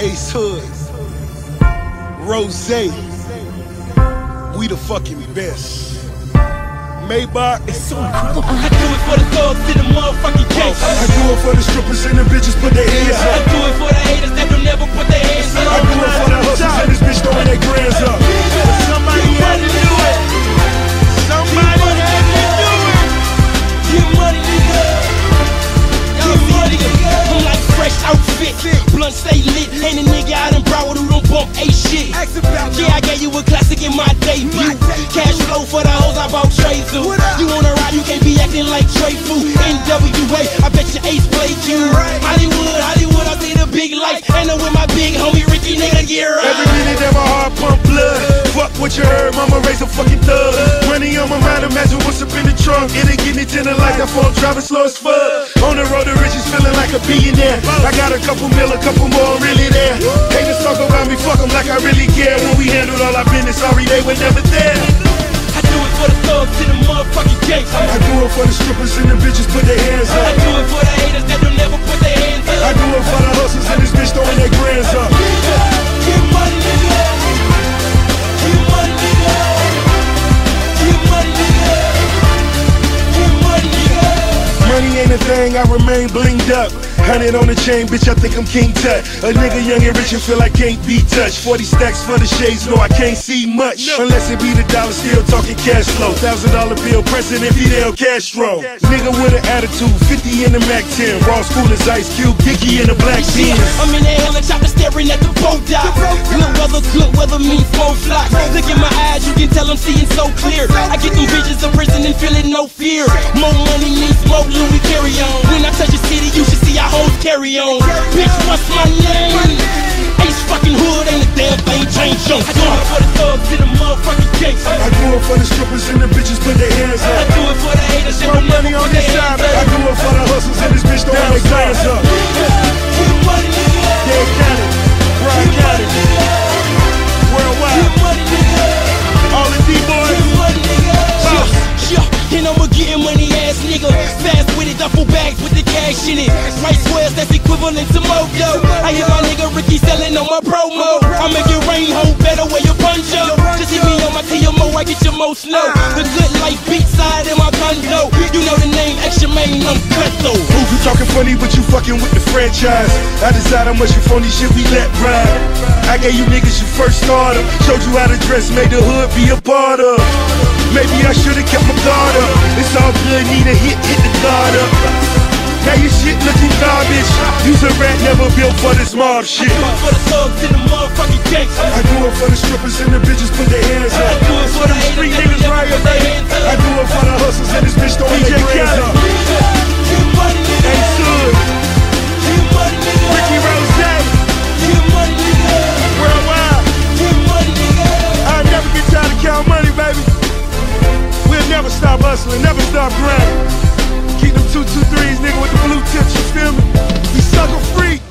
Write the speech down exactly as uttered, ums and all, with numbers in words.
Ace Hood, Rose, we the fucking best. Maybach, it's so incredible. I do it for the thugs to the motherfucking case. I do it for the strippers and the bitches put their hands I up. do it for the haters that don't never put their hands up. I do it for the hustlers and this bitch throwing their grands up. Somebody had to do it. Somebody had to do it. Get money, nigga. Get money, nigga. I'm like fresh outfit, blunt stay lit. Ain't a nigga out in Broward who don't bump a shit. Yeah, I gave you a classic in my debut. Cash flow for the hoes I bought Trey through. You wanna ride, you can't be acting like Trey Fu. N W A, I bet your Ace played you. Hollywood, Hollywood, I see the big lights. And I'm with my big homie Ricky, nigga, get right. Every minute that my heart pump blood. Fuck what you heard, mama raise a fucking thug. Money on my mind, imagine what's up in the trunk. It ain't getting it tender like that phone, driving slow as fuck. On the road to riches, feeling like a billionaire. I got a couple mil, a couple more, really there. Haters talk about me, fuck them like I really care. When we handled all our business, sorry they were never there. I do it for the thugs to the motherfucking case. I do it for the strippers and the bitches put their hands I up. do it for the haters that don't never put their hands up. I do it for the hustlers and this bitch throwing their grands up. Get money, nigga. Get money, nigga. Get money, nigga. Get money, nigga. Money ain't a thing, I remain blinged up. Hundred on the chain, bitch, I think I'm King Tut. A nigga young and rich and feel I can't be touched. Forty stacks for the shades, no, I can't see much. Unless it be the dollar, still talking cash flow. Thousand dollar bill, President Fidel Castro. Nigga with an attitude, fifty in the Mac ten. Raw school is Ice Cube, Dickie in the black jeans. I'm in the helicopter staring at the boat dock. Good weather, good weather means four flocks. Look in my eyes, you can tell I'm seeing so clear. I get them visions of prison and feeling no fear. More money means more Louis carry on. When I touch a city, you should see our hoes carry on. Bitch, what's my name? Ace fucking Hood, ain't a damn thing changed on. I do it for the thugs to the motherfucking case. I do it for the strippers and the bitches put their hands I up. do it for the haters that don't never put their hands up. I do it for the hustlers and this bitch throwing their grands up. Get money, nigga. Yeah, got it. Brian got it. Worldwide. Get money, nigga. All the D-boys. Get money, nigga. Yeah, yeah, and I'ma getting money ass nigga. Fast with it, duffel bags with the cash in it. White squares that's equivalent to Mojo. I hear my nigga Ricky selling on my promo. I make it rain, hold better wear your poncho. Just hit me on my T M O, I get your most snow. The good life beat side in my condo. You know the name, extra main, I'm cutthroat. Ooh, you talking funny, but you fucking with the franchise. I decide how much you phony shit we let ride. I gave you niggas your first starter. Showed you how to dress, made the hood be a part of. Maybe I should've kept my guard up. It's all good, need a hit, hit the guard up. Now your shit looking garbage. You's a rat never built for this mob shit. I do it for the thugs to the motherfucking case. I do it for the strippers and the bitches put their hands I up. do it for the Street haters niggas that don't right never put their hands up. I do it for the hustlers and this bitch throwing their grands up. Get money, nigga. Ace Hood, Get money, nigga. Ricky Rose, Get money, nigga. worldwide. Get money, nigga. I'll never get tired of counting money, baby. We'll never stop hustling, never stop grinding. Keep them two two threes, nigga, with the blue tips, you feel me? We sucker free.